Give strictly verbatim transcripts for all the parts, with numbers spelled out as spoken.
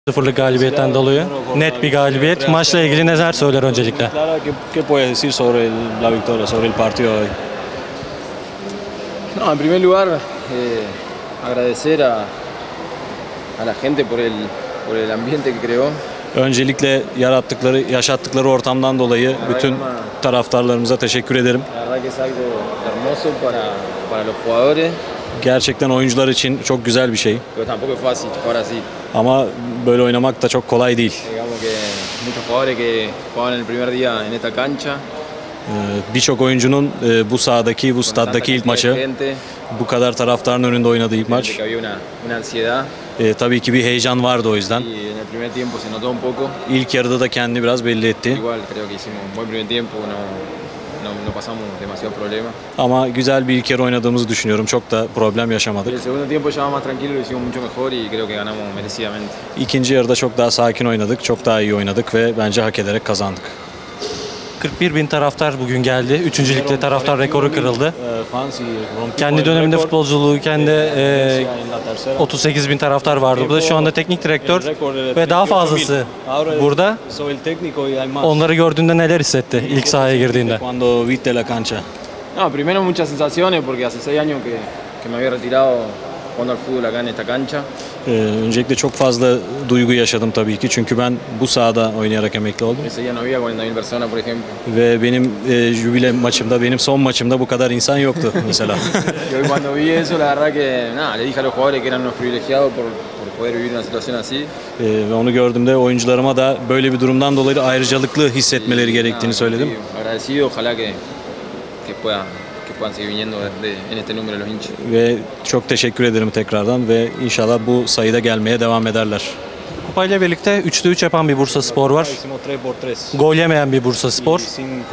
Sıfırlık galibiyetten dolayı net bir galibiyet. Maçla ilgili neler söyler öncelikle? ¿Qué puedes decir sobre el- la victoria, sobre el partido de hoy? No, en primer lugar, eh, agradecer a, a la gente por el, por el ambiente que creó. Öncelikle yarattıkları, yaşattıkları ortamdan dolayı bütün taraftarlarımıza teşekkür ederim. La verdad que es algo hermoso para, para los jugadores, Gerçekten oyuncular için çok güzel bir şey. pero tampoco es fácil jugar así. Ama böyle oynamak da çok kolay değil. Digamos que muchos jugadores que jugaban el primer día en esta cancha, Ee, Birçok oyuncunun e, bu sahadaki, bu con tanta staddaki ilk cantidad de maçı, gente, bu kadar taraftarın önünde oynadığı ilk maç. que había una, una ansiedad Ee, tabii ki bir heyecan vardı o yüzden. y en el primer tiempo se notó un poco. İlk yarıda da kendini biraz belli etti. Igual creo que hicimos un buen primer tiempo, no, no, no pasamos demasiado problema. Ama güzel bir ilk yarı oynadığımızı düşünüyorum. Çok da problem Y yaşamadık. el segundo tiempo ya más tranquilo, lo hicimos mucho mejor y creo que ganamos merecidamente. İkinci yarıda çok daha sakin oynadık, çok daha iyi oynadık ve bence hak ederek kazandık. kırk bir bin taraftar bugün geldi. Üçüncü ligde taraftar rekoru kırıldı. Kendi döneminde futbolculuğuyken de e, otuz sekiz bin taraftar vardı. Bu da şu anda teknik direktör ve daha fazlası burada. Onları gördüğünde neler hissetti ilk sahaya girdiğinde? Cuando viste la cancha. No, primero muchas sensaciones porque hace seis años que, que me había retirado jugando al fútbol acá en esta cancha. Ee, öncelikle çok fazla duygu yaşadım tabii ki. Çünkü ben bu sahada oynayarak emekli oldum. Ese día no había cuarenta mil personas, por ejemplo. Ve benim e, jübile maçımda, benim son maçımda bu kadar insan yoktu mesela. Y hoy cuando vi eso, la verdad que nada, le dije a los jugadores que eran unos privilegiados por, por poder vivir una situación así. Ee, ve onu gördüğümde oyuncularıma da böyle bir durumdan dolayı ayrıcalıklı hissetmeleri gerektiğini söyledim. Y agradecido, ojalá que, que, pueda, que puedan seguir viniendo de, en este número los hinchas. Ve çok teşekkür ederim tekrardan ve inşallah bu sayıda gelmeye devam ederler. Kupayla birlikte üçte üç yapan bir Bursaspor var. Gol yemeyen bir Bursaspor.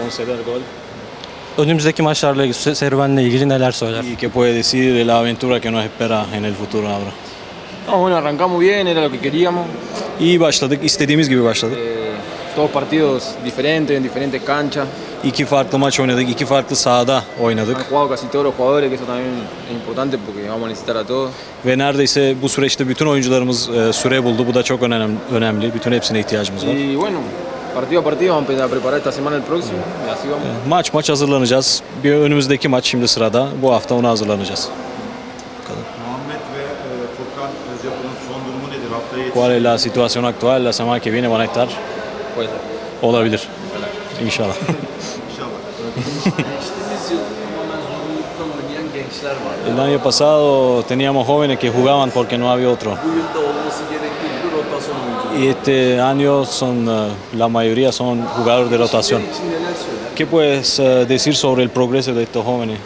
Önümüzdeki maçlarla ilgili, serüvenle ilgili neler söyler? ¿Y qué puede decir de la aventura que nos espera en el futuro ahora? No, bueno, arrancamos bien, era lo que queríamos. İyi başladık, istediğimiz gibi başladık. Eh, todos partidos diferentes, en diferentes canchas. İki farklı maç oynadık, iki farklı sahada oynadık. Han jugado casi todos los jugadores, que eso también es importante porque vamos a necesitar a todos. Ve neredeyse bu süreçte bütün oyuncularımız e, süre buldu. Bu da çok önemli. önemli. Bütün hepsine ihtiyacımız var. Y bueno, partido a partido vamos a empezar a preparar esta semana el próximo y así vamos. Maç maç hazırlanacağız. Bir önümüzdeki maç şimdi sırada. Bu hafta ona hazırlanacağız. Muhammed ve e, Furkan Özyapan'ın son durumu nedir? Haftaya yetişecek. ¿Cuál es la situación actual? La semana que viene van a estar. Puede ser. Olabilir. İnşallah. İnşallah. Geçtiğimiz yıl tamamen zorunluluktan oynayan gençler vardı. El año pasado teníamos jóvenes que jugaban porque no había otro. Bu yılda olması gerektiği gibi rotasyon oyuncuları. Y este año son, eh, la mayoría son jugadores de rotación. Gençler için neler söyler? ¿Qué puedes eh, decir sobre el progreso de estos jóvenes?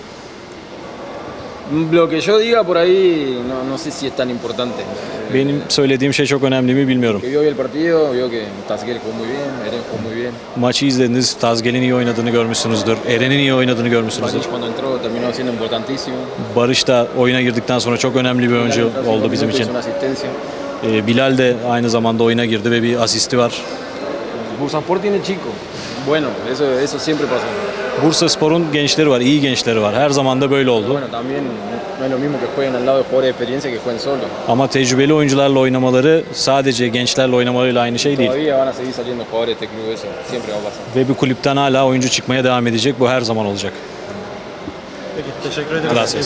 Lo que yo diga por ahí no, no sé si es tan importante. Benim söylediğim şey çok önemli mi bilmiyorum. Que vio hoy el partido, vio que Tasquel jugó muy bien, Eren jugó muy bien. Maçı izlediniz, Tazgel'in iyi oynadığını görmüşsünüzdür. Eren'in iyi oynadığını görmüşsünüzdür. Barış cuando entró terminó siendo importantísimo. Barış da oyuna girdikten sonra çok önemli bir oyuncu Entró cinco oldu bizim minutos, için. hizo una asistencia. Ee, Bilal de aynı zamanda oyuna girdi ve bir asisti var. Bursaspor tiene chico. Bueno, eso, eso siempre pasó. Bursaspor'un gençleri var, iyi gençleri var. Her zaman da böyle Pero oldu. bueno, también no es lo mismo que jueguen al lado de jugadores de experiencia que jueguen solo. Ama tecrübeli oyuncularla oynamaları sadece gençlerle oynamalarıyla aynı şey değil. Todavía van a seguir saliendo jugadores de este club, eso siempre va a pasar. Ve bir kulüpten hala oyuncu çıkmaya devam edecek. Bu her zaman olacak. Peki, teşekkür ederim. Gracias.